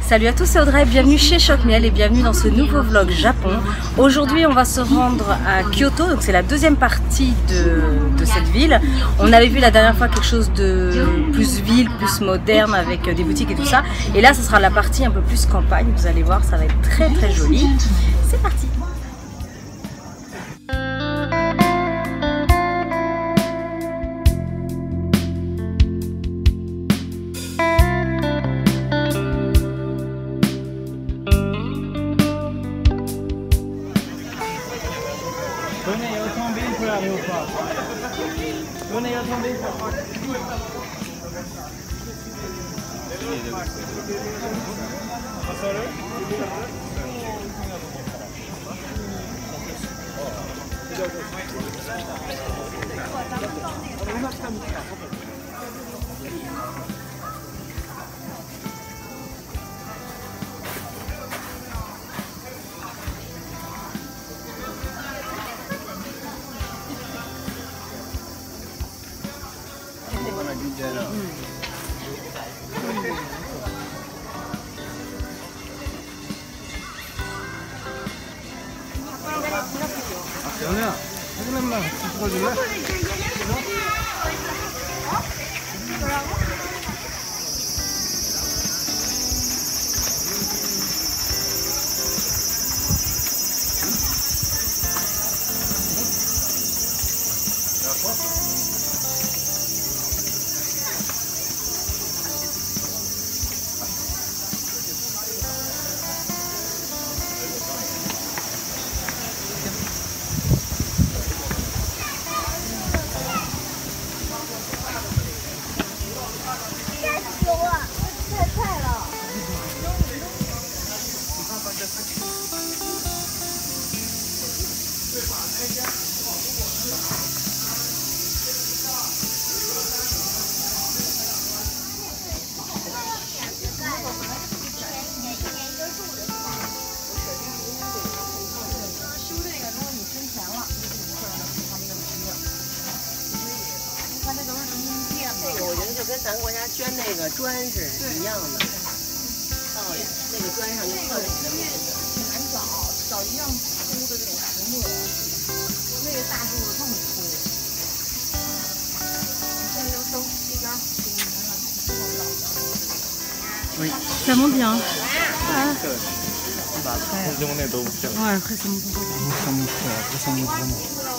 Salut à tous, c'est Audrey, bienvenue chez Choc Miel et bienvenue dans ce nouveau vlog Japon. Aujourd'hui on va se rendre à Kyoto, donc c'est la deuxième partie de cette ville. On avait vu la dernière fois quelque chose de plus ville, plus moderne avec des boutiques et tout ça. Et là ce sera la partie un peu plus campagne, vous allez voir, ça va être très très joli. C'est parti! 연우야, 해글렘랑 같이 찍어줄래? 我觉得就跟咱国家捐那个砖是一样的，倒也那个砖上就刻着你的名字。挺难找一样粗的这种实木，那个大柱子更粗。你现在就收一张 Oui, ça monte bien. Ouais, après ça monte encore.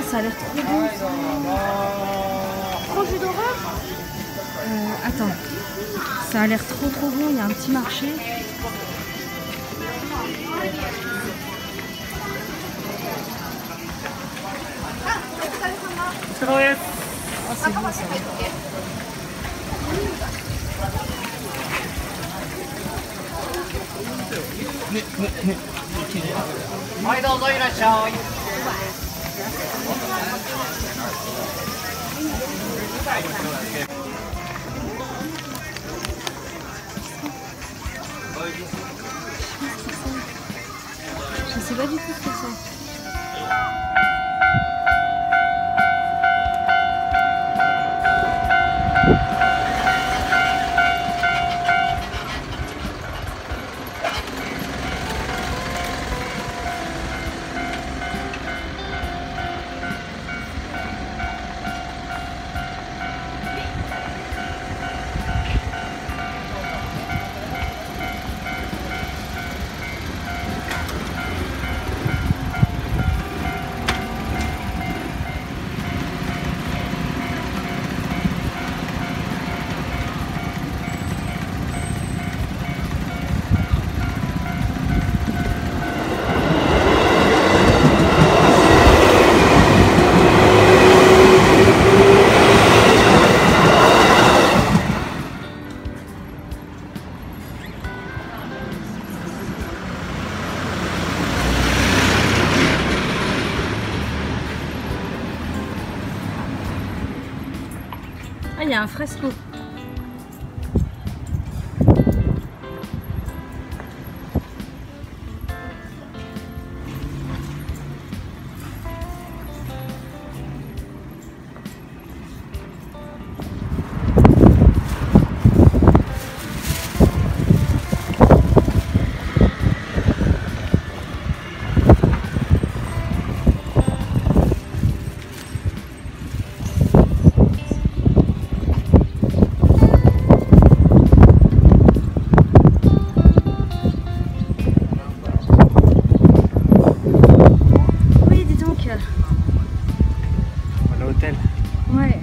ça a l'air trop bon. Trop jus d'orange. Attends, ça a l'air trop bon, il y a un petit marché. Oh, c'est beau ça. Je sais pas du tout ce que c'est. Ah, il y a un fresco. Ouais.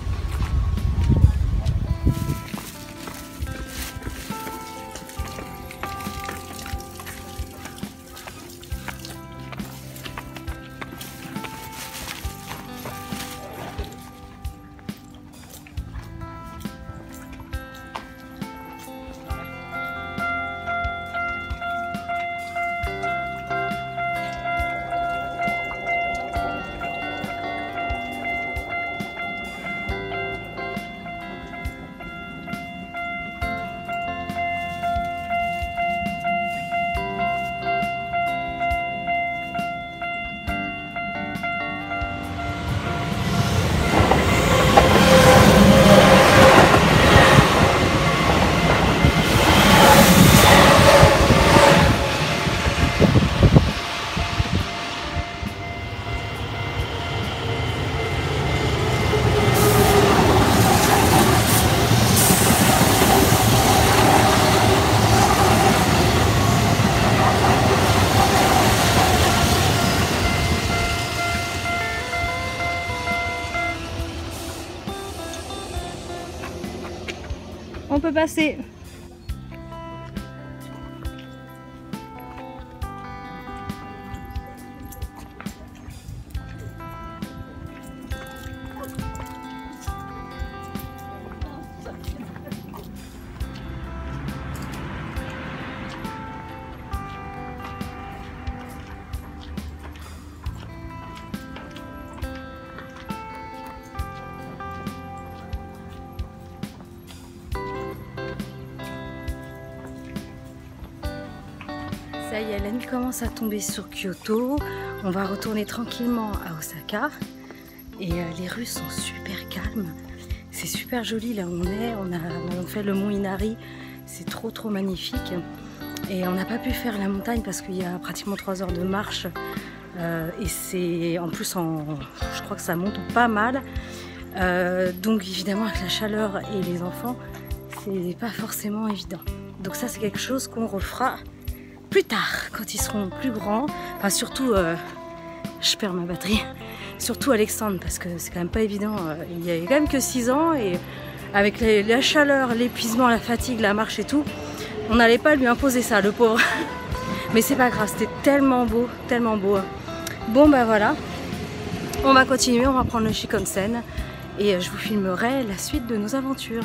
On peut passer. Ça y est, la nuit commence à tomber sur Kyoto. On va retourner tranquillement à Osaka. Et les rues sont super calmes. C'est super joli là où on est. On a fait le mont Inari. C'est trop magnifique. Et on n'a pas pu faire la montagne parce qu'il y a pratiquement 3 heures de marche. Et c'est en plus, je crois que ça monte pas mal. Donc évidemment avec la chaleur et les enfants, c'est pas forcément évident. Donc ça c'est quelque chose qu'on refera plus tard, quand ils seront plus grands. Enfin surtout, je perds ma batterie. surtout Alexandre, parce que c'est quand même pas évident. Il y a quand même que 6 ans et avec la chaleur, l'épuisement, la fatigue, la marche et tout, on n'allait pas lui imposer ça, le pauvre. Mais c'est pas grave, c'était tellement beau, tellement beau. Bon bah voilà, on va continuer, on va prendre le Shinkansen et je vous filmerai la suite de nos aventures.